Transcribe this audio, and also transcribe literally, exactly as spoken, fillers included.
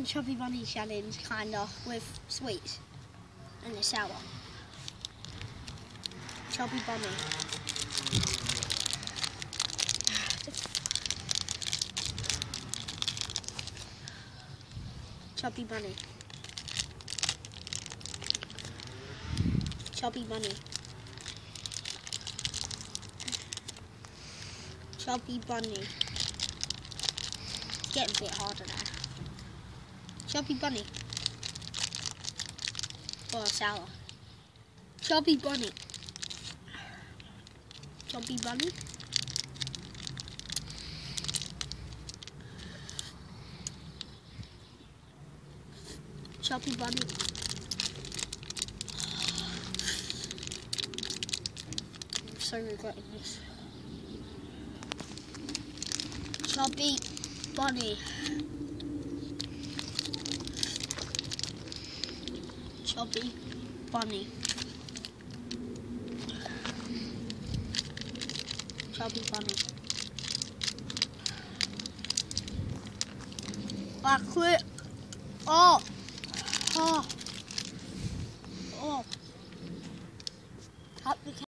Chubby Bunny challenge, kinda, with sweets and the sour. Chubby Bunny. Chubby Bunny. Chubby Bunny. Chubby Bunny. It's getting a bit harder now. Chubby Bunny. Oh, sour. Chubby Bunny. Chubby Bunny. Chubby Bunny. I'm so regretting this. Chubby Bunny. Chubby Bunny. Chubby Bunny. I quit. Oh. Oh. Oh. Cut the